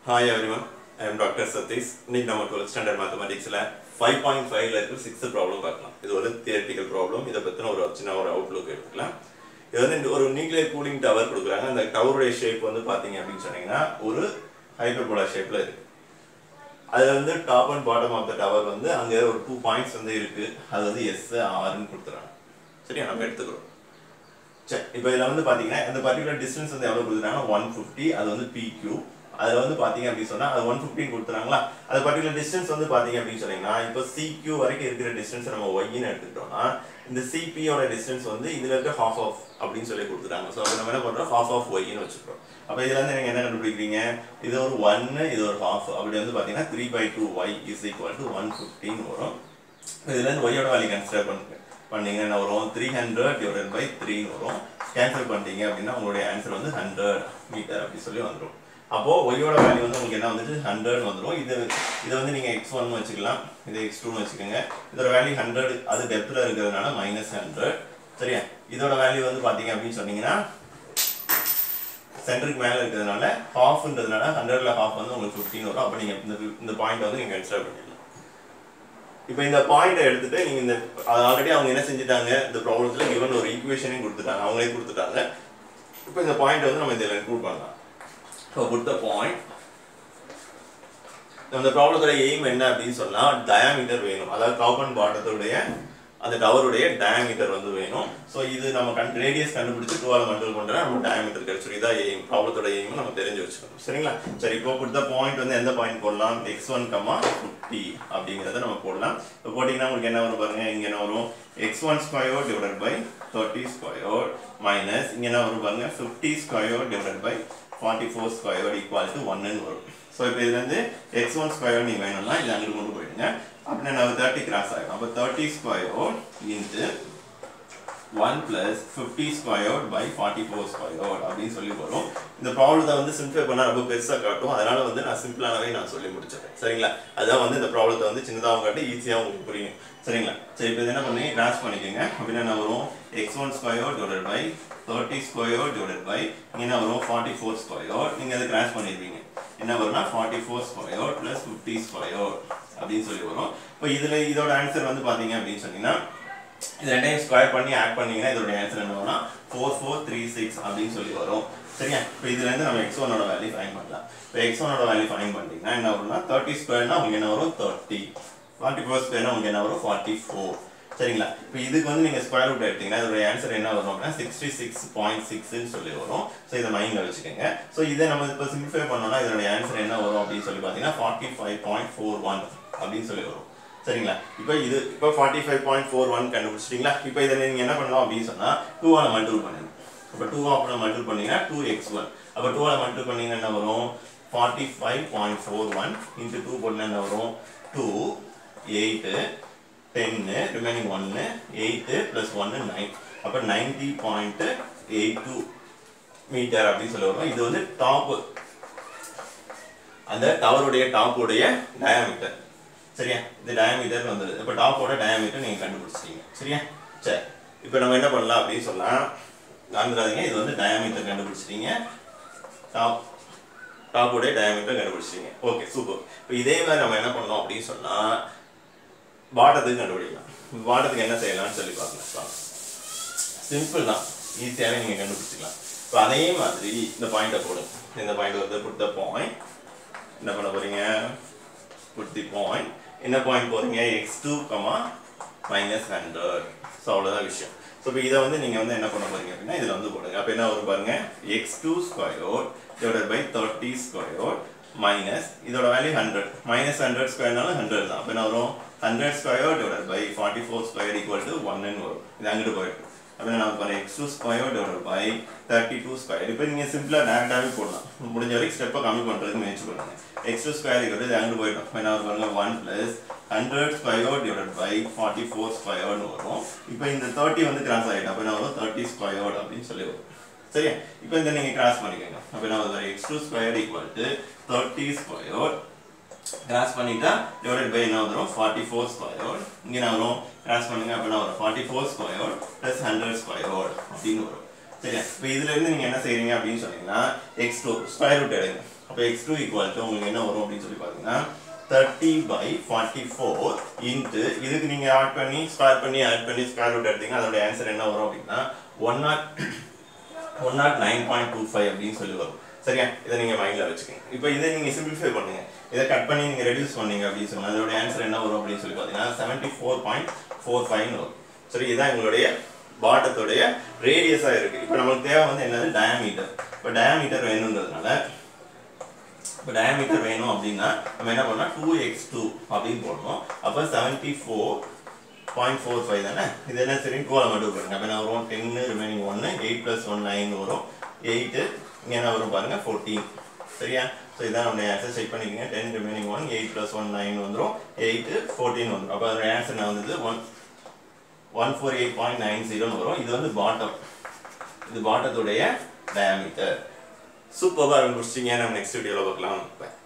Hi everyone, I am Dr. Satish. இன்னைக்கு நம்ம 12th standard mathematicsல 5.5ல இருக்க 6th problem பார்க்கலாம். இது ஒரு theoretical problem. இத பத்தின ஒரு சின்ன ஒரு outlook எடுத்துக்கலாம். இது வந்து ஒரு nuclear cooling tower கொடுக்குறாங்க. அந்த டவருடைய ஷேப் வந்து பாத்தீங்க அப்படினு சொன்னீங்கன்னா ஒரு ஹைப்பர்போலா ஷேப்ல இருக்கு. அதுல வந்து top and bottom of the tower வந்து அங்க ஒரு 2 பாயிண்ட்ஸ் வந்து இருக்கு. அது வந்து S R ன்னு கொடுத்துறாங்க. சரியா நம்ம எடுத்துக்கிறோம். சரி இப்போ இதல வந்து பாத்தீங்கன்னா அந்த பர்టిక్యులர் டிஸ்டன்ஸ் வந்து எவ்வளவு கொடுக்குறாங்க 150 அது வந்து PQ அதுல வந்து பாத்தீங்க அப்படி சொன்னா அது 115 கொடுத்துறாங்களா அது பர்టిక్యులர் டிஸ்டன்ஸ் வந்து பாத்தீங்க அப்படி சொன்னீங்கன்னா இப்போ CQ வரைக்கும் இருக்கிற டிஸ்டன்ஸ் நம்ம y ன்னு எடுத்துட்டோம்னா இந்த CP ஓட டிஸ்டன்ஸ் வந்து இதுல இருக்க half of அப்படினு சொல்லி கொடுத்துட்டாங்க சோ அப்ப நம்ம என்ன பண்றோம் half of y ன்னு வெச்சுக்கிறோம் அப்ப இதல இருந்து நீங்க என்ன கண்டுபிடிக்கிறீங்க இது ஒரு 1 இது ஒரு half அப்படி வந்து பாத்தீங்கன்னா 3/2y = 115 வரும் இதல இருந்து y ஓட வேல்யூ கன்சிடர் பண்ணீங்கன்னா என்ன வரும் 300/3 வரும் கேன்சல் பண்ணிட்டீங்க அப்படினா உங்களுடைய ஆன்சர் வந்து 100 மீட்டர் அப்படி சொல்லி வந்துரும் அப்போ y ஓட வேல்யூ வந்து உங்களுக்கு என்ன வந்துச்சு 100 வந்துரும் இது வந்து நீங்க x1 னு வெச்சுக்கலாம் இது x2 னு வெச்சுக்கங்க இதோட வேல்யூ 100 அது டெப்த்ல இருக்குறதுனால -100 சரியா இதோட வேல்யூ வந்து பாத்தீங்க அப்படி சொன்னீங்கன்னா சென்டருக்கு மேல இருக்குறதுனால halfன்றதுனால 100ல half வந்து உங்களுக்கு 15 வரும் அப்ப நீங்க இந்த பாயிண்ட் வந்து நீங்க கன்சிடர் பண்ணிடலாம் இப்போ இந்த பாயிண்ட எடுத்துட்டு நீங்க இந்த ஆல்ரெடி அவங்க என்ன செஞ்சிட்டாங்க இந்த ப்ராப்ளத்துல given ஒரு ஈக்குவேஷனையும் கொடுத்துட்டாங்க அவங்களே கொடுத்துட்டாங்க இப்போ இந்த பாயிண்ட் வந்து நம்ம இதல இன்க்ளூட் பண்ணலாம் so put the point இந்த ப்ராப்ளத்தோட எய்ம் என்ன அப்படினு சொன்னா டயாமீட்டர் வேணும் அதாவது டாப் அண்ட் பாட்டத்தோட அந்த டவருடைய டயாமீட்டர் வந்து வேணும் சோ இது நம்ம ரேடியஸ் கண்டுபிடிச்சு 2 ஆல மல்டிபிள் பண்றா நம்ம டயாமீட்டர் கிடைச்சிரும் இதான் எய்ம் ப்ராப்ளத்தோட எய்ம் நம்ம தெரிஞ்சு வச்சுக்கணும் சரிங்களா சரி இப்போ put the point வந்து எந்த பாயிண்ட் போடலாம் x1, 50 அப்படிங்கறத நம்ம போடலாம் இப்போ போடினா உங்களுக்கு என்ன வரும் பாருங்க இங்க என்ன வரும் x1² / 30² minus இங்க என்ன வரும் பாருங்க 50² / 44² = 1 ன்னு வரும் சோ இப்போ இதுல இருந்து x1² நீ வேணும்னா இத அங்க கொண்டு போய்டுங்க அப்ப நான் 30 கிராஸ் ஆகும் அப்ப 30² into 1 plus 50² by 44² அப்படி சொல்லி வரும் இந்த ப்ராப்ளத்தை வந்து சிம்பிளிஃபை பண்ணா ரொம்ப பெருசா காட்டும் அதனால வந்து நான் சிம்பிளானவே நான் சொல்லி முடிச்சிட்டேன் சரிங்களா அதான் வந்து இந்த ப்ராப்ளத்தை வந்து சின்னதாவும் காட்டி ஈஸியா உங்களுக்கு புரியும் சரிங்களா சரி இப்போ என்ன பண்ணி கிராஸ் பண்ணிக்கங்க அப்படினா என்ன வரும் x1² by 30² by இங்க என்ன வரும் 44² நீங்க அதை கிராஸ் பண்ணிடுவீங்க என்ன வரும்னா 44² plus 50² அப்படி சொல்லி வரும் இப்போ இதுல இதோட ஆன்சர் வந்து பாத்தீங்க அப்படி சொன்னீங்கன்னா இது ரெண்டையும் ஸ்கொயர் பண்ணி ஆட் பண்ணீங்கன்னா இதோட ஆன்சர் என்ன வரும்னா 4436 அப்படி சொல்லி வரும் சரியா இப்போ இதுல இருந்து நம்ம x1 ஓட வேல்யூ ஃபைண்ட் பண்ணலாம் இப்போ x1 ஓட வேல்யூ ஃபைண்ட் பண்ணிட்டீங்கன்னா என்ன வரும்னா 30² னா உங்களுக்கு என்ன வரும் 30 44² னா உங்களுக்கு என்ன வரும் 44 சரிங்களா இப்போ இதுக்கு வந்து நீங்க ஸ்கொயர் ரூட் எடுத்தீங்கன்னா இதோட ஆன்சர் என்ன வரும் அப்படினா 66.6 ன்னு சொல்லி வரும் சோ இத மைண்ட்ல வெச்சுக்கங்க சோ இத நம்ம இப்ப சிம்பிளிஃபை பண்ணோம்னா இதோட ஆன்சர் என்ன வரும் அப்படி சொல்லி பாத்தீங்கன்னா 45.41 அப்படி சொல்லி வரும் சரிங்களா இப்போ 45.41 கண்டுபிடிச்சிட்டீங்களா இப்போ இத நீங்க என்ன பண்ணலாம் அப்படி சொன்னா 2 ஆல மல்டிபிள் பண்ணுங்க அப்ப 2 ஆல மல்டிபிள் பண்ணீங்கன்னா 2x1 அப்ப 2 ஆல மல்டிபிள் பண்ணீங்கன்னா என்ன வரும் 45.41 into 2 போட்டா என்ன வரும் 2 8 10 remaining 1 8 plus 1 9 அப்ப 90.82 மீட்டர் அப்படி சொல்ல வரும் இது வந்து டாப் அந்த டவருடைய டாப் உடைய டயாமீட்டர் சரியா இந்த டயாமீட்டர் வந்தது இப்ப டாப் ஓட டயாமீட்டர் நீங்க கண்டுபிடிச்சிட்டீங்க சரியா சரி இப்போ நம்ம என்ன பண்ணலாம் அப்படி சொல்லலாம் காண்றாதீங்க இது வந்து டயாமீட்டர் கண்டுபிடிச்சிட்டீங்க டாப் உடைய டயாமீட்டர் கண்டுபிடிச்சிட்டீங்க ஓகே சூப்பர் இப்போ இதே மாதிரி நம்ம என்ன பண்ணலாம் அப்படி சொன்னா பாட்டத்துக்கு கண்டுபிடிக்கலாம் பாட்டத்துக்கு என்ன செய்யலாம்னு சொல்லி பார்க்கலாம் சிம்பிள் தான் ஈஸியாவே நீங்க கண்டுபிடிச்சிக்கலாம் இப்போ அதே மாதிரி இந்த பாயிண்ட போடுங்க இந்த பாயிண்ட் வந்து put the point என்ன பண்ண போறீங்க put the point என்ன பாயிண்ட் போறீங்க x2, -100 சோ அவ்வளவுதான் விஷயம் சோ இப்போ இத வந்து நீங்க வந்து என்ன பண்ண போறீங்க அப்படினா இதல வந்து போடுங்க அப்ப என்ன வரும் பாருங்க x2² / 30² minus இதோட வேல்யூ 100 -100² னால 100 தான் அப்ப என்ன வரும் 100² by 44² = 1 ன்னு வரும் இது அங்கிட்டு போயிடும் அப்ப நான் பாருங்க x2² by 32² இப்போ நீங்க சிம்பிளா டைரக்டாவே போடலாம் முடிஞ்ச வரைக்கும் ஸ்டெப்பை கம்மி பண்றதுக்கு முயற்சி பண்ணுங்க x2² இது அங்கிட்டு போயிடும் அப்ப என்ன வரும் பாருங்க 1 plus 100² by 44² ன்னு வரும் இப்போ இந்த 30 வந்து கிராஸ் ஆயிடும் அப்ப என்ன வரும் 30² அப்படி சொல்லி வரும் சரியா இப்போ இந்த நீங்க கிராஸ் பண்ணிக்கங்க அப்ப என்ன வரும் x2² = 30² கிராஸ் பண்ணிட்டா டிவைடட் பை என்ன வரும் 44² இங்க என்ன வரும் கிராஸ் பண்ணுங்க அப்ப என்ன வரும் 44² plus 100² அப்படினு வரும் சரியா இப்போ இதுல இருந்து நீங்க என்ன செய்றீங்க அப்படினு சொன்னீங்கன்னா x2 ஸ்கொயர் ரூட் எடுங்க அப்போ x2 equal to உங்களுக்கு என்ன வரும் அப்படின்னு சொல்லி பார்த்தீங்கன்னா 30/44 இன்ட்டு இதுக்கு நீங்கள் ஆட் பண்ணி ஸ்கொயர் பண்ணி ஆட் பண்ணி ஸ்கொயர் ரூட் எடுத்தீங்கன்னா அதோட ஆன்சர் என்ன வரும் அப்படின்னா 109.25 அப்படின்னு சொல்லி வரும். சரியா, இதை நீங்கள் மைண்டில் வச்சுக்கோங்க. இப்போ இதை நீங்கள் சிம்பிளிஃபை பண்ணுங்க, இதை கட் பண்ணி நீங்கள் ரெடியூஸ் பண்ணீங்க அப்படின்னு சொன்னால் அதோட ஆன்சர் என்ன வரும் அப்படின்னு சொல்லி பார்த்தீங்கன்னா 74.45 வரும். சரி, இதுதான் எங்களுடைய பாட்டத்தோடைய ரேடியஸாக இருக்குது. இப்போ நமக்கு தேவை வந்து என்னது டயாமீட்டர். இப்போ டயாமீட்டர் வேணுன்றதுனால இப்போ டயாமீட்டர் வேணும் அப்படின்னா நம்ம என்ன பண்ணோம் 2x2 அப்படின்னு போடணும். அப்போ 74.45 தானே. இது என்ன சரி 2 மட்டும் பாருங்க. அப்போ என்ன வரும் 10 ரிமைனிங் 1 8 + 1 9 வரும். 8 இங்கே என்ன வரும் பாருங்க 14. சரியா, ஸோ இதான் நம்மளுடைய ஆன்சர். செக் பண்ணிக்கோங்க. 10 ரிமைனிங் 1 8 + 1 9 வந்துடும். 8 14 வந்துடும். அப்போ அதோட ஆன்சர் என்ன வந்தது 148.90 வரும். இது வந்து பாட்டம், இது பாட்டத்துடைய டயாமீட்டர். சூப்பராக முடிச்சிங்க. நம்ம நெக்ஸ்ட் வீடியோவில் பார்க்கலாம்.